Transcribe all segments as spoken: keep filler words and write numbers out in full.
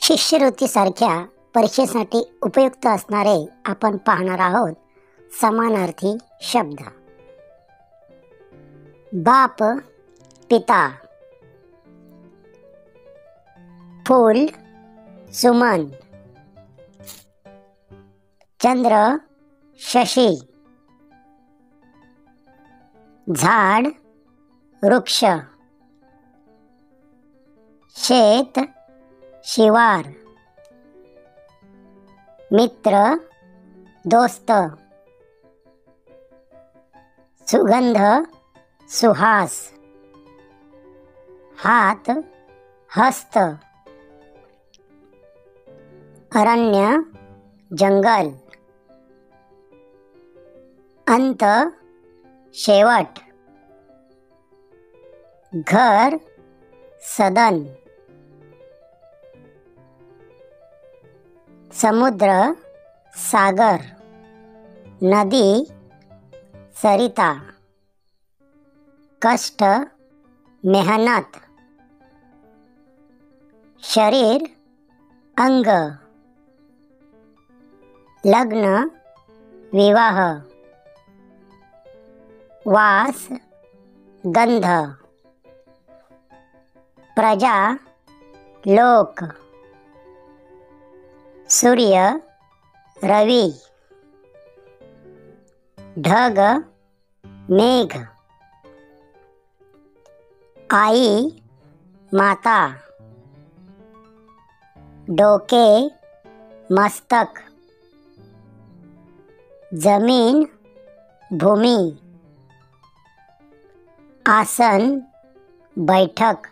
शिष्यवृत्तीसारख्या परीक्षेसाठी उपयुक्त असणारे आपण पाहणार आहोत समानार्थी शब्द। बाप पिता, फूल सुमन, चंद्र शशी, झाड वृक्ष, शेत शिवार, मित्र दोस्त, सुगंध सुहास, हात हस्त, अरण्य जंगल, अंत शेवट, घर सदन, समुद्र सागर, नदी सरिता, कष्ट मेहनत, शरीर अंग, लग्न विवाह, वास गंध, प्रजा लोक, सूर्य रवि, ढग मेघ, आई माता, डोके मस्तक, जमीन भूमी, आसन बैठक,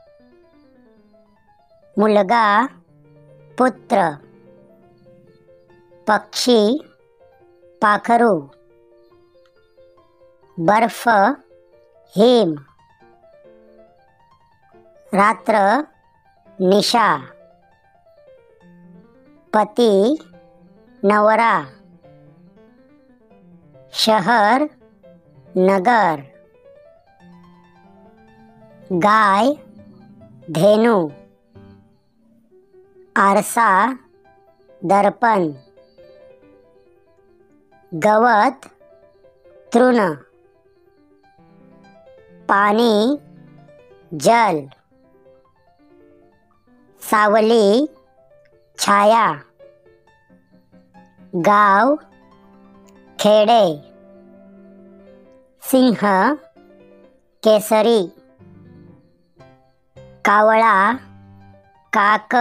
मुलगा पुत्र, पक्षी पाखरू, बर्फ हिम, रात्र निशा, पती नवरा, शहर नगर, गाय धेनु, आरसा दर्पण, गवत तृण, पाणी जल, सावली छाया, गाव खेडे, सिंह केसरी, कावळा काक,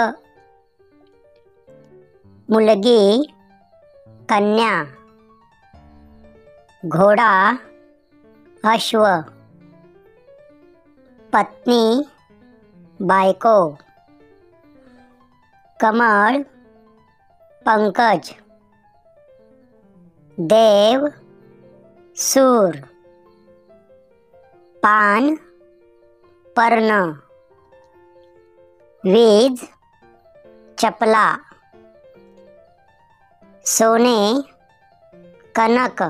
मुलगी कन्या, घोडा अश्व, पत्नी बायको, कमळ पंकज, देव सूर, पान पर्ण, वीज चपला, सोने कनक,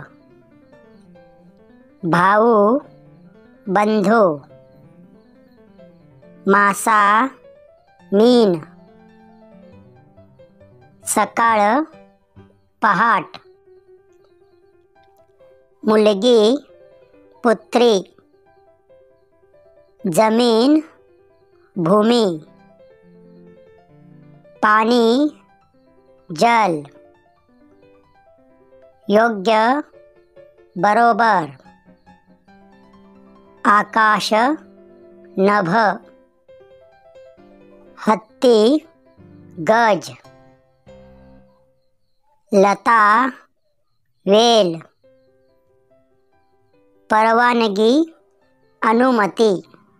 भाऊ बंधू, मासा मीन, सकाळ पहाट, मुलगी पुत्री, जमीन भूमी, पाणी जल, योग्य बरोबर, आकाश नभ, हत्ती गज, लता वेल, परवानगी अनुमती,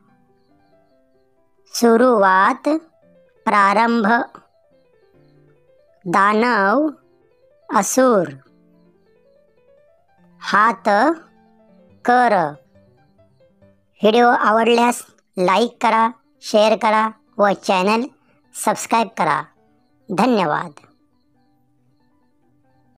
सुरुवात प्रारंभ, दानव असुर, हात कर। व्हिडिओ आवडल्यास लाईक करा, शेअर करा व चॅनल सबस्क्राईब करा। धन्यवाद।